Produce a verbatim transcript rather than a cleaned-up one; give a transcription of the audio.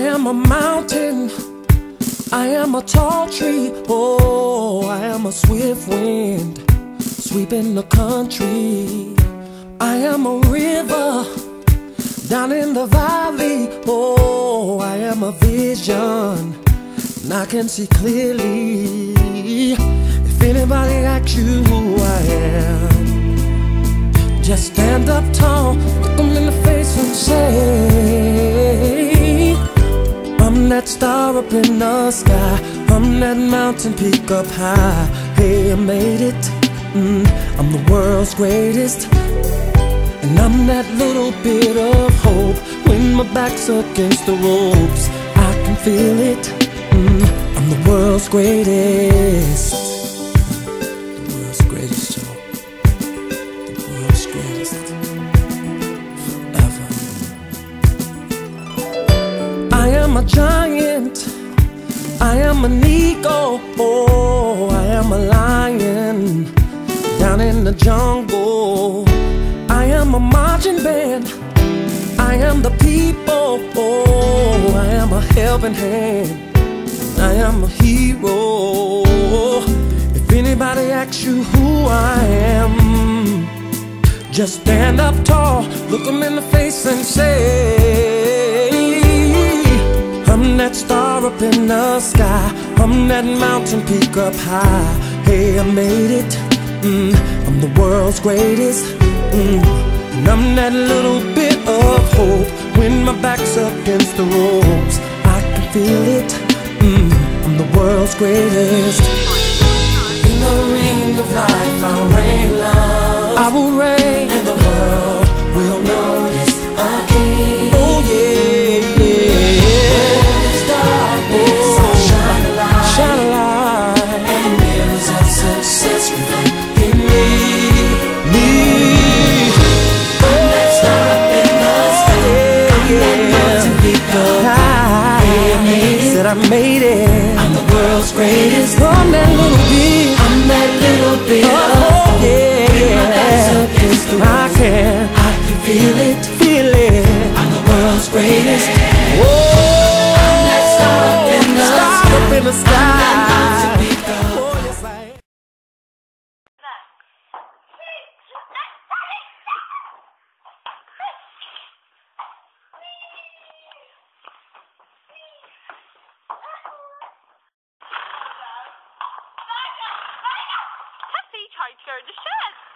am a mountain, I am a tall tree, oh, I am a swift wind sweeping the country. I am a river down in the valley, oh, I am a vision and I can see clearly. If anybody asks you who I am, just stand up tall, look them in the face and say, I'm that star up in the sky, I'm that mountain peak up high. Hey, I made it, mm, I'm the world's greatest. And I'm that little bit of hope when my back's against the ropes. I can feel it, mm, I'm the world's greatest. The world's greatest, Joe. The world's greatest. Forever. I am a giant, I am an eagle, oh, I am a lion down in the jungle. I am a marching band, I am the people, oh, I am a helping hand, I am a hero. If anybody asks you who I am, just stand up tall, look them in the face and say, I'm that star up in the sky, I'm that mountain peak up high. Hey, I made it, mm, I'm the world's greatest. Mm, and I'm that little bit of hope when my back's against the ropes. I can feel it, mm, I'm the world's greatest. In the ring of life I'll reign love, I will reign, and the world will notice a king. Oh yeah, yeah. There's darkness, oh, I'll shine a light, shine a light, and mirrors of success reflect in me, me. I made it, I'm the world's greatest. I'm that little bit, I'm that little bit. Oh yeah, yeah. I can, I can feel it, feel it. I'm the world's greatest. Whoa, I'm that star up in the star up in the sky. Oh yes I am. Tessie tried to go in the shed.